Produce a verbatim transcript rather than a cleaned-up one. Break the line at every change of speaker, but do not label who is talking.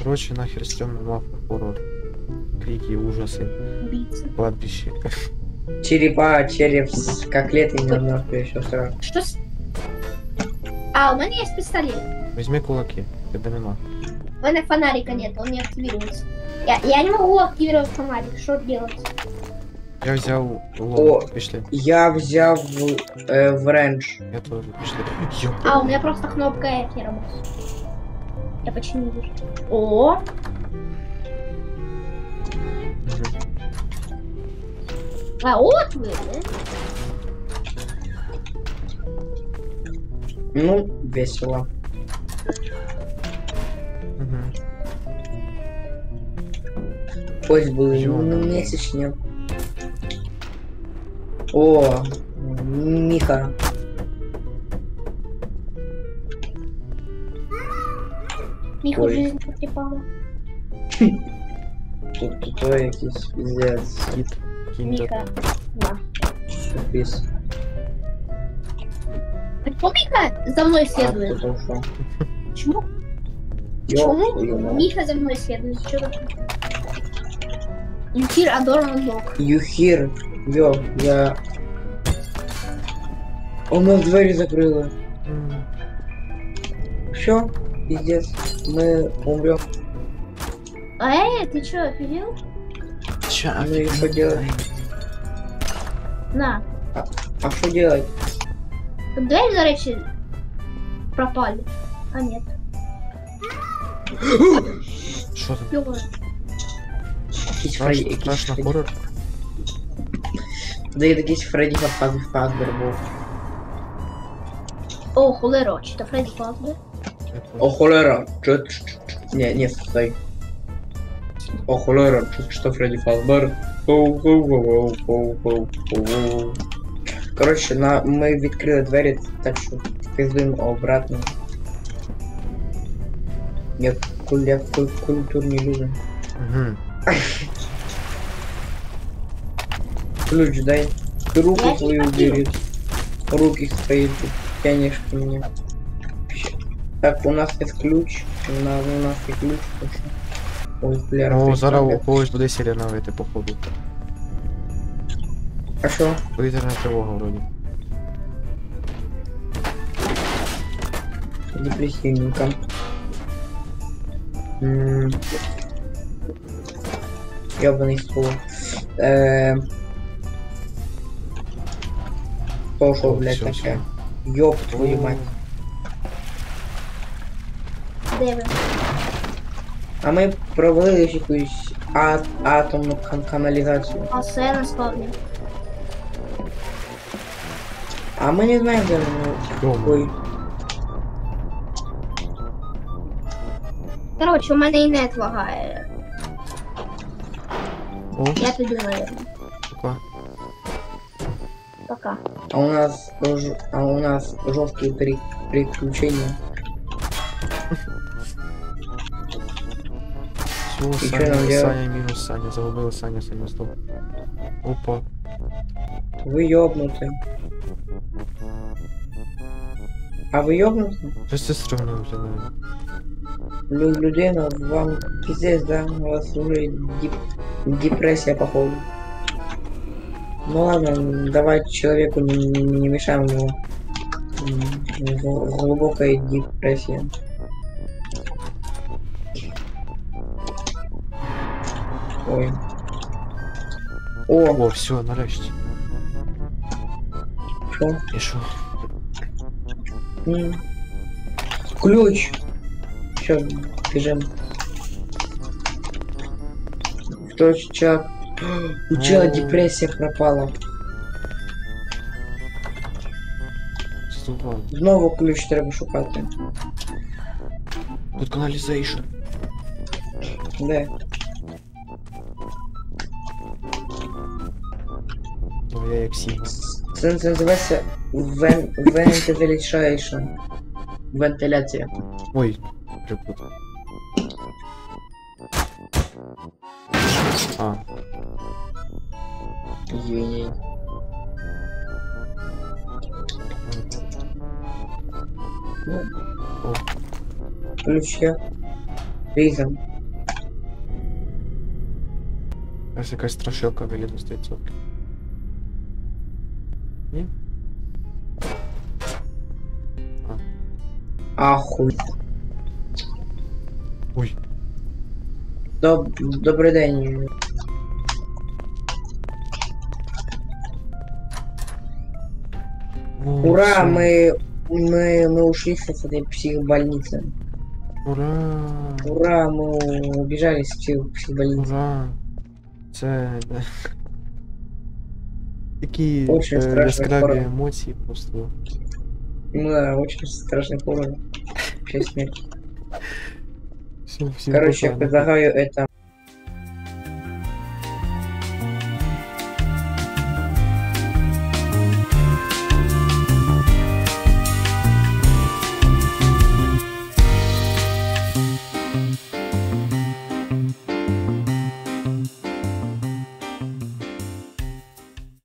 Короче, нахер с темным мав хоррор. Крики, ужасы.
Убийца.
Кладбище.
Черепа, череп с котлетой немножко еще сразу.
Что с... А, у меня есть пистолет.
Возьми кулаки. Это домина.
У меня фонарика нет, он не активируется. Я, я не могу активировать фонарик, что делать?
Я взял
О.
лом. Пішли.
Я взял в, э, в рейндж.
Я тоже. Пішли. Ёп.
А, у меня просто кнопка F не работает. Я почти не вижу. О!
Мгм.
А вот вы, да?
Ну, весело.
Мгм.
Пусть был
Ёлка.
месячник. О, Миха.
Миха
Ой.
жизнь потрепала.
Тут тупой якийсь пиздец.
Кит. Киндер.
Миха. На.
Тупис.
Почему Миха за мной
А,
следует?
кто-то ушел.
Почему?
Ёб твою
Почему
мать.
Миха за мной следует? Что такое? Юхир Адорн Док.
Юхир, ё, я... Он нас двери закрыла.
М.
Все, пиздец, мы умрем.
А э, ты чё, офигел?
Ча,
Ну и что делать?
На.
А что делать?
Двери, до речі, пропали. А нет.
Що там?
Ёлка.
Якийсь
Страшно,
Фредді,
страшно
якийсь
хоррор?
Да, якийсь Фредді Фазбер був.
О, холеро, чи то Фредді Фазбер?
Я
О,
понял.
холера. Чё ты- ч- ч- Не, не, стой. О, холера, чё- что Фредди Фазбер? Оу, оу, оу, оу, оу, оу. Короче, на... ми відкрили двері, так що пиздуємо обратно. Як, куль... як куль... культурні люди.
Мгм.
Ключ дай. Ты руку
Я не
свою
хотел.
убери. Руки свои ты тянешь ко мне. Так, у нас есть ключ. У нас, у нас есть ключ. так що- Ой, бля,
Ну,
ти
зараз
сам-
у когось буде сирена вийти, походу.
А що?
Повітряна тривога вроді.
Депрессивненько. М. Ёбаный стул. Эээ. Пошел,
О,
блядь,
всё,
такая. Ёб твою мать.
Де ви?
А мы провели якусь а атомну кан канализацию.
А все на спавні.
А мы не знаем, где мы.
Дома.
Ой.
Короче, у мене і нет лагає.
О,
Я піду, наверное.
пока.
Пока.
А у нас ж- а у нас жесткие при приключения.
Всё,
чё
Саня,
нам делать?
Саня минус Саня. Загубила Саня, Саня, стоп. Опа.
Вы ёбнуты. А вы ёбнуты?
Щось це стрьомно виглядає.
Лю людей на вам пиздец, да? У вас уже дип депрессия походу. Ну ладно, давай человеку не, не, не мешаем его. М, гл- Глубокая депрессия. Ой. О,
О, все, нарешті.
что?
І що?
М. Ключ. Все, бежим. Кто чак? У чела
О.
депрессия пропала.
Ступав.
Знову ключ треба шукати.
Тут каналізейшн.
Де?
Ну, я як Сіма.
Це, це називається вен, ventilation. Вентиляція.
Ой, припутав. А,
Єй. Ну,
о,
ключ є. Різом.
Ось якась страшилка вилізла з тієї церкви. Ні?
Ахуй.
Ой.
Доб... Добрий день.
О,
Ура,
все.
мы, мы, мы ушли с этой психбольницы.
Ура!
Ура, мы убежали с псих... психбольницы.
Ура! Це... да. Такі
Очень
е,
страшно,
яскраві
скоро.
емоції просто.
Мы очень страшный хоррор. Вообще смерть.
Всім, всім
Короче, я
пока.
предлагаю это